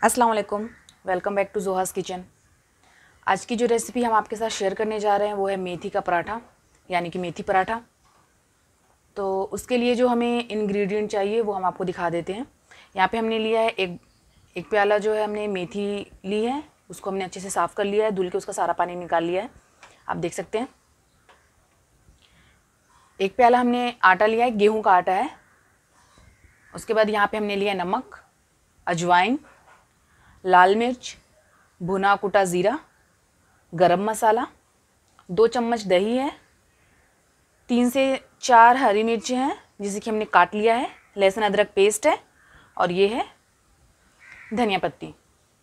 अस्सलाम वालेकुम, welcome back to Johas kitchen. आज की जो रेसिपी हम आपके साथ शेयर करने जा रहे हैं वो है मेथी का पराठा, यानी कि मेथी पराठा। तो उसके लिए जो हमें इंग्रेडिएंट चाहिए वो हम आपको दिखा देते हैं। यहाँ पे हमने लिया है एक प्याला जो है हमने मेथी ली है, उसको हमने अच्छे से साफ़ कर लिया है, धुल के उसका सारा पानी निकाल लिया है, आप देख सकते हैं। एक प्याला हमने आटा लिया है, गेहूँ का आटा है। उसके बाद यहाँ पे हमने लिया नमक, अजवाइन, लाल मिर्च, भुना कुटा ज़ीरा, गरम मसाला, 2 चम्मच दही है, 3 से 4 हरी मिर्ची हैं जिसे कि हमने काट लिया है, लहसुन अदरक पेस्ट है और ये है धनिया पत्ती,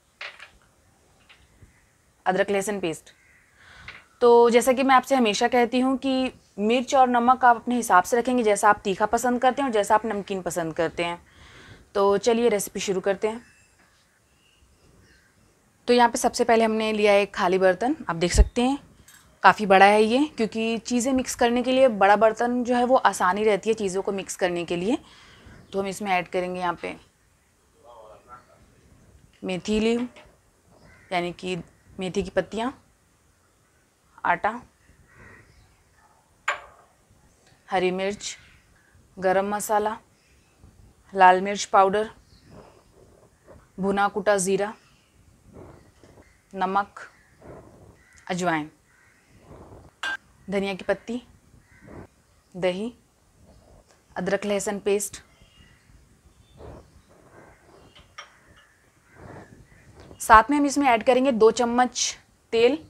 अदरक लहसुन पेस्ट। तो जैसा कि मैं आपसे हमेशा कहती हूँ कि मिर्च और नमक आप अपने हिसाब से रखेंगे, जैसा आप तीखा पसंद करते हैं और जैसा आप नमकीन पसंद करते हैं। तो चलिए रेसिपी शुरू करते हैं। तो यहाँ पे सबसे पहले हमने लिया एक खाली बर्तन, आप देख सकते हैं काफ़ी बड़ा है ये, क्योंकि चीज़ें मिक्स करने के लिए बड़ा बर्तन जो है वो आसानी रहती है चीज़ों को मिक्स करने के लिए। तो हम इसमें ऐड करेंगे यहाँ पे मेथी ली, यानी कि मेथी की पत्तियाँ, आटा, हरी मिर्च, गरम मसाला, लाल मिर्च पाउडर, भुना कुटा ज़ीरा, नमक, अजवाइन, धनिया की पत्ती, दही, अदरक लहसुन पेस्ट, साथ में हम इसमें ऐड करेंगे 2 चम्मच तेल,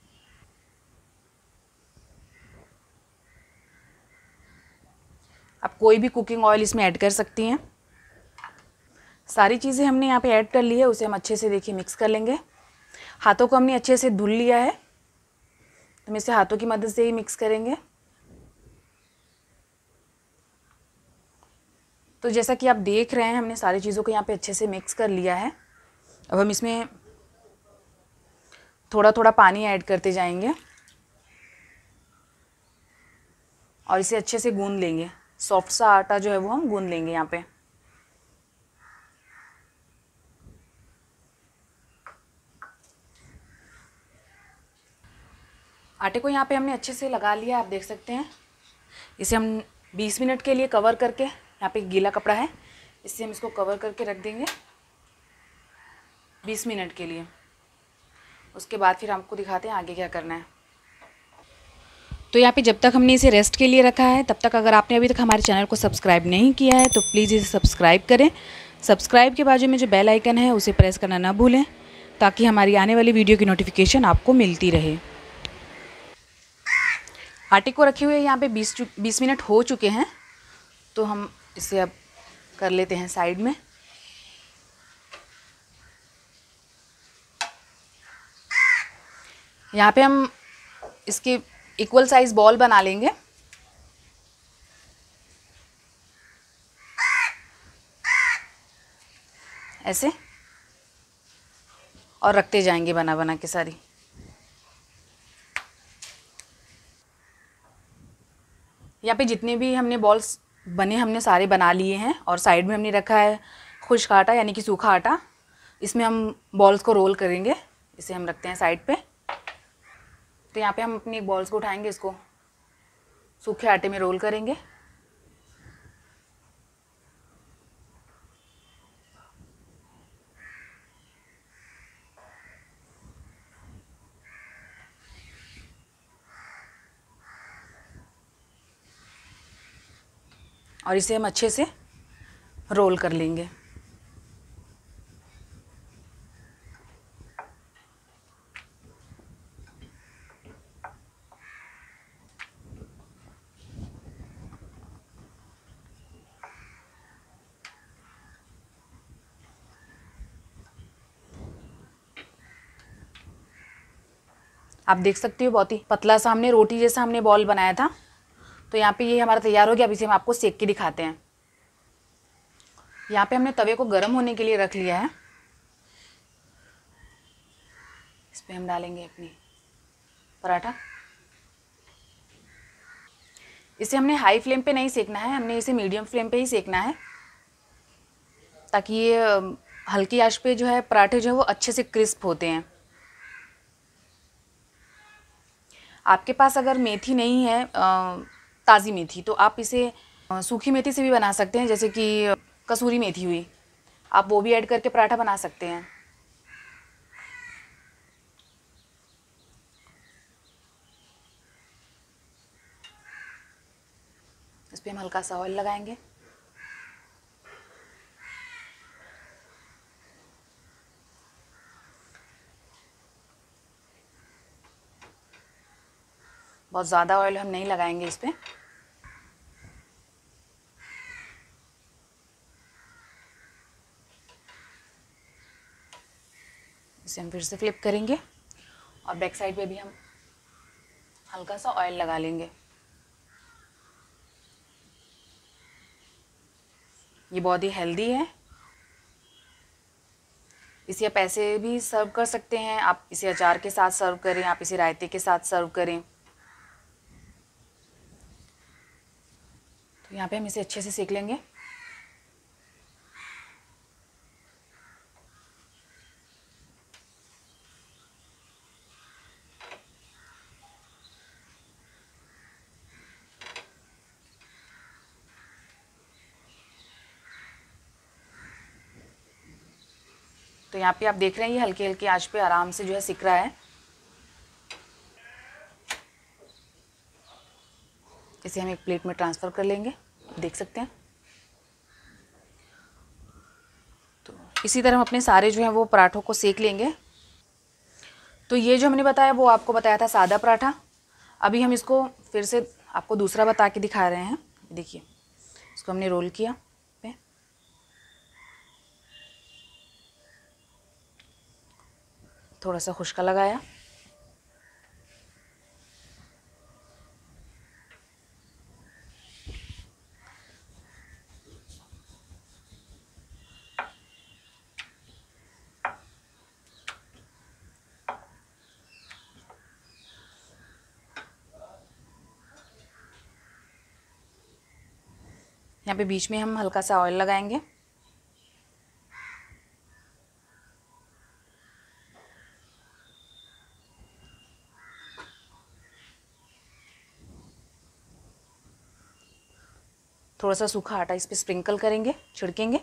आप कोई भी कुकिंग ऑयल इसमें ऐड कर सकती हैं। सारी चीज़ें हमने यहाँ पे ऐड कर ली है, उसे हम अच्छे से देखिए मिक्स कर लेंगे। हाथों को हमने अच्छे से धुल लिया है, तो हम इसे हाथों की मदद से ही मिक्स करेंगे। तो जैसा कि आप देख रहे हैं हमने सारी चीज़ों को यहाँ पे अच्छे से मिक्स कर लिया है। अब हम इसमें थोड़ा थोड़ा पानी ऐड करते जाएंगे और इसे अच्छे से गूंद लेंगे। सॉफ्ट सा आटा जो है वो हम गूंद लेंगे यहाँ पे। आटे को यहाँ पे हमने अच्छे से लगा लिया, आप देख सकते हैं। इसे हम 20 मिनट के लिए कवर करके, यहाँ पे गीला कपड़ा है, इससे हम इसको कवर करके रख देंगे 20 मिनट के लिए। उसके बाद फिर आपको दिखाते हैं आगे क्या करना है। तो यहाँ पे जब तक हमने इसे रेस्ट के लिए रखा है तब तक अगर आपने अभी तक हमारे चैनल को सब्सक्राइब नहीं किया है तो प्लीज़ इसे सब्सक्राइब करें। सब्सक्राइब के बाजू में जो बेल आइकन है उसे प्रेस करना ना भूलें, ताकि हमारी आने वाली वीडियो की नोटिफिकेशन आपको मिलती रहे। आटे को रखे हुए यहाँ पे 20 मिनट हो चुके हैं, तो हम इसे अब कर लेते हैं साइड में। यहाँ पे हम इसके इक्वल साइज़ बॉल बना लेंगे। ऐसे, और रखते जाएंगे बना बना के सारी। यहाँ पे जितने भी हमने बॉल्स बने हमने सारे बना लिए हैं, और साइड में हमने रखा है खुश्क आटा यानी कि सूखा आटा। इसमें हम बॉल्स को रोल करेंगे, इसे हम रखते हैं साइड पे। तो यहाँ पे हम अपनी बॉल्स को उठाएंगे, इसको सूखे आटे में रोल करेंगे। और इसे हम अच्छे से रोल कर लेंगे। आप देख सकते हो बहुत ही पतला सा हमने रोटी जैसा हमने बॉल बनाया था। तो यहाँ पे ये हमारा तैयार हो गया। अब इसे हम आपको सेक के दिखाते हैं। यहाँ पे हमने तवे को गर्म होने के लिए रख लिया है। इस पर हम डालेंगे अपनी पराठा। इसे हमने हाई फ्लेम पे नहीं सेकना है, हमने इसे मीडियम फ्लेम पे ही सेकना है, ताकि ये हल्की आंच पे जो है पराठे जो है वो अच्छे से क्रिस्प होते हैं। आपके पास अगर मेथी नहीं है ताज़ी मेथी, तो आप इसे सूखी मेथी से भी बना सकते हैं, जैसे कि कसूरी मेथी हुई, आप वो भी ऐड करके पराठा बना सकते हैं। इस पर हम हल्का सा ऑयल लगाएंगे। बहुत ज़्यादा ऑयल हम नहीं लगाएंगे इस पर। इसे हम फिर से फ्लिप करेंगे और बैक साइड पे भी हम हल्का सा ऑयल लगा लेंगे। ये बहुत ही हेल्दी है। इसे आप ऐसे भी सर्व कर सकते हैं, आप इसे अचार के साथ सर्व करें, आप इसे रायते के साथ सर्व करें। तो यहाँ पे हम इसे अच्छे से सेक लेंगे। तो यहाँ पे आप देख रहे हैं ये हल्की हल्की आंच पे आराम से जो है सिक रहा है। इसे हम एक प्लेट में ट्रांसफ़र कर लेंगे, देख सकते हैं। तो इसी तरह हम अपने सारे जो हैं वो पराठों को सेक लेंगे। तो ये जो हमने बताया वो आपको बताया था सादा पराठा। अभी हम इसको फिर से आपको दूसरा बता के दिखा रहे हैं। देखिए, इसको हमने रोल किया पे, थोड़ा सा खुश्का लगाया, यहाँ पे बीच में हम हल्का सा ऑयल लगाएंगे। थोड़ा सा सूखा आटा इस पे स्प्रिंकल करेंगे, छिड़केंगे।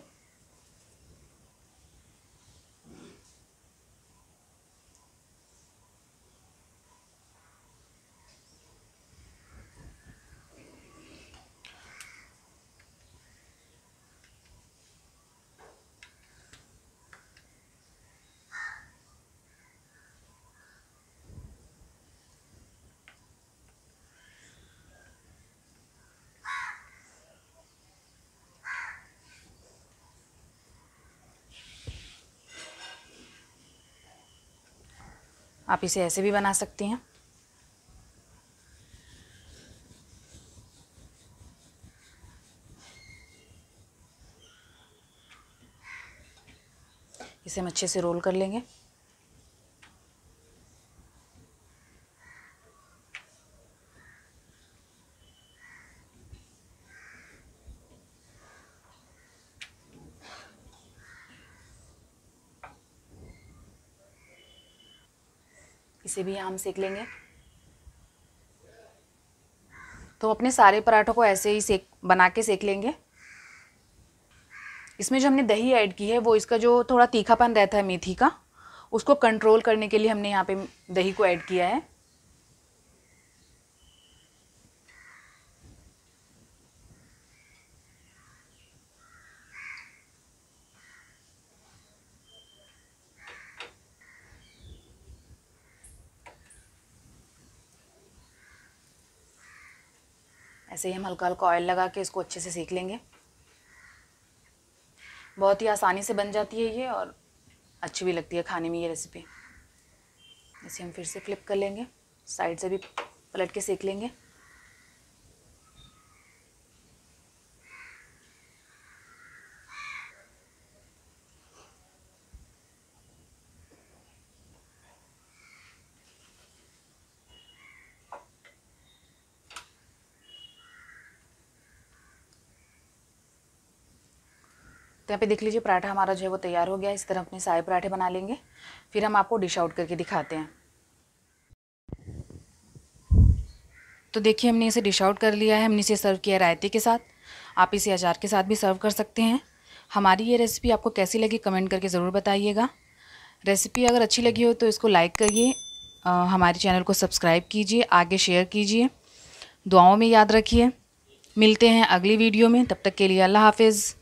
आप इसे ऐसे भी बना सकती हैं। इसे हम अच्छे से रोल कर लेंगे। इसे भी हम सेक लेंगे। तो अपने सारे पराठों को ऐसे ही बना के सेक लेंगे। इसमें जो हमने दही ऐड की है वो इसका जो थोड़ा तीखापन रहता है मेथी का, उसको कंट्रोल करने के लिए हमने यहाँ पे दही को ऐड किया है। ऐसे ही हम हल्का हल्का ऑयल लगा के इसको अच्छे से सेक लेंगे। बहुत ही आसानी से बन जाती है ये और अच्छी भी लगती है खाने में ये रेसिपी। इसे हम फिर से फ्लिप कर लेंगे, साइड से भी पलट के सेक लेंगे। तो यहाँ पे देख लीजिए पराठा हमारा जो है वो तैयार हो गया है। इस तरह अपने सारे पराठे बना लेंगे, फिर हम आपको डिश आउट करके दिखाते हैं। तो देखिए हमने इसे डिश आउट कर लिया है। हमने इसे सर्व किया रायते के साथ, आप इसे अचार के साथ भी सर्व कर सकते हैं। हमारी ये रेसिपी आपको कैसी लगी कमेंट करके ज़रूर बताइएगा। रेसिपी अगर अच्छी लगी हो तो इसको लाइक करिए, हमारे चैनल को सब्सक्राइब कीजिए, आगे शेयर कीजिए, दुआओं में याद रखिए। मिलते हैं अगली वीडियो में, तब तक के लिए अल्लाह हाफिज़।